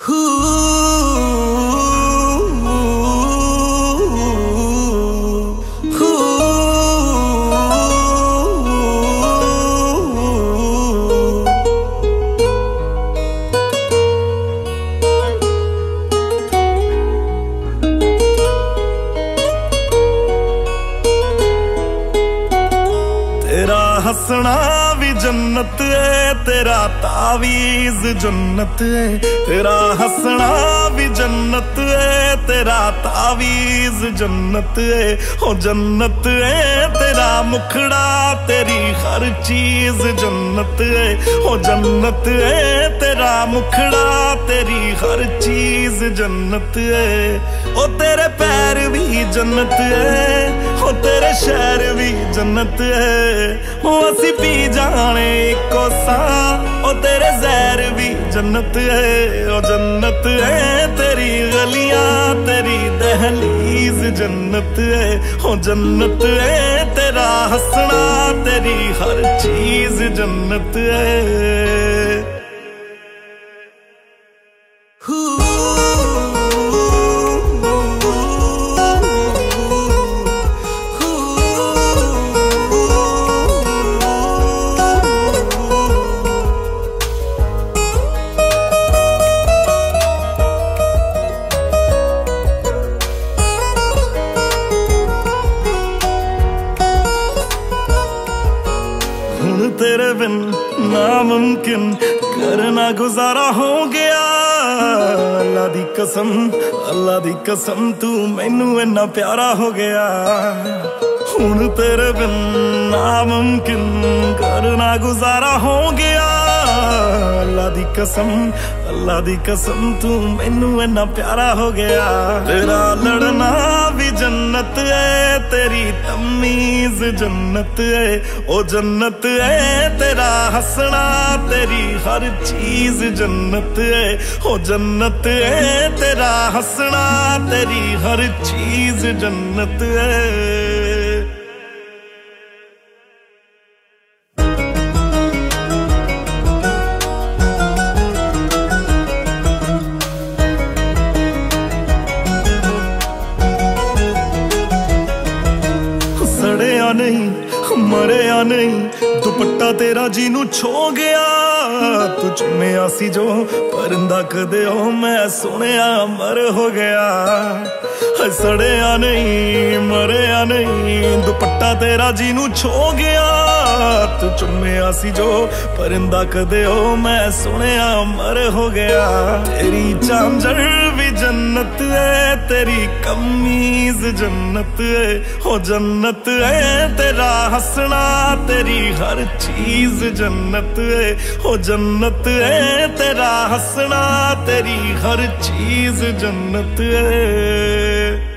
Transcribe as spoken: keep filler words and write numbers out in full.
तेरा हंसना भी जन्नत है, तेरा तावीज जन्नत है। तेरा हंसना भी जन्नत है, तेरा तावीज जन्नत है। हो जन्नत है तेरा मुखड़ा, तेरी हर चीज जन्नत है। हो जन्नत है तेरा मुखड़ा, तेरी हर चीज जन्नत है। ओ तेरे पैर भी जन्नत है, हो तेरे शहर भी जन्नत है। ओ असी पी जाने कोसा, ओ तेरे जहर भी जन्नत है। ओ जन्नत है तेरी गलियां, तेरी दहलीज जन्नत है। हो जन्नत है तेरा हंसना, तेरी हर चीज जन्नत है। तेरे बिन नामुमकिन करना गुजारा हो गया। अल्लाह दी कसम, अल्लाह दी कसम, तू मैनू इन्ना प्यारा हो गया। हुण तेरे बिन नामुमकिन करना गुजारा हो गया। अल्लाह दी कसम, अल्लाह दी कसम, तू मैनू इन्ना प्यारा हो गया। तेरा लड़ना भी जन्नत है, तेरी तमीज जन्नत है। ओ जन्नत है तेरा हंसना, तेरी हर चीज जन्नत है। ओ जन्नत है तेरा हंसना, तेरी हर चीज जन्नत है। सड़िया नहीं मरिया नहीं, दुपट्टा तेरा जीनू छो गया। तू चुम्मिया सी जो परिंदा कदे हो, मैं सुनिया मर हो गया। सड़िया नहीं मरिया नहीं, दुपट्टा तेरा जीनू छो गया। तू चुम्मिया सी जो परिंदा कदे हो, मैं सुनिया मर हो गया। तेरी झांझर भी जन्नत है, तेरी कमीज जन्नत है। हो जन्नत है तेरा हंसना, तेरी हर चीज जन्नत है। हो जन्नत है तेरा हंसना, तेरी हर चीज जन्नत है।